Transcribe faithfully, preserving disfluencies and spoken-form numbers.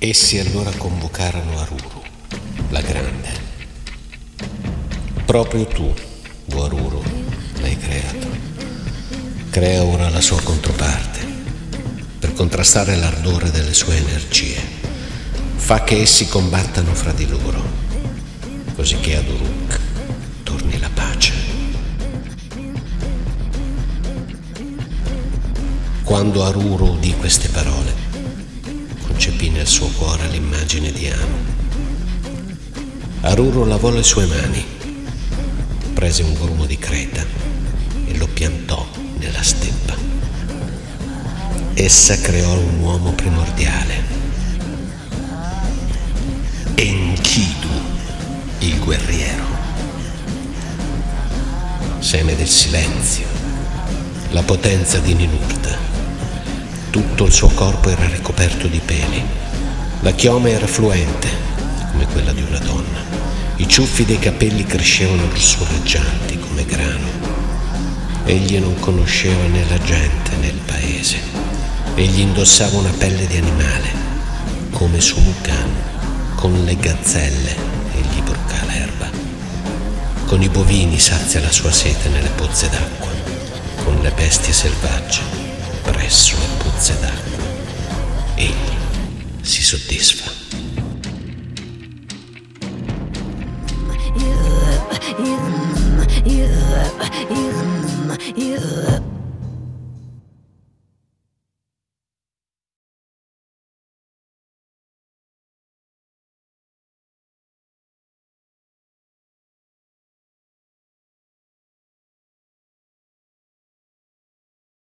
Essi allora convocarono Aruru, la grande. Proprio tu, o Aruru, l'hai creato. Crea ora la sua controparte, per contrastare l'ardore delle sue energie. Fa che essi combattano fra di loro, così che ad Uruk torni la pace. Quando Aruru udì queste parole, concepì nel suo cuore l'immagine di Anu. Aruru lavò le sue mani, prese un grumo di creta e lo piantò nella steppa. Essa creò un uomo primordiale, Enkidu, il guerriero, seme del silenzio, la potenza di Ninurta. Tutto il suo corpo era ricoperto di peli. La chioma era fluente, come quella di una donna. I ciuffi dei capelli crescevano lussureggianti come grano. Egli non conosceva né la gente né il paese. Egli indossava una pelle di animale, come Sumukan. Con le gazzelle egli bruca l'erba. Con i bovini sazia la sua sete nelle pozze d'acqua. Con le bestie selvagge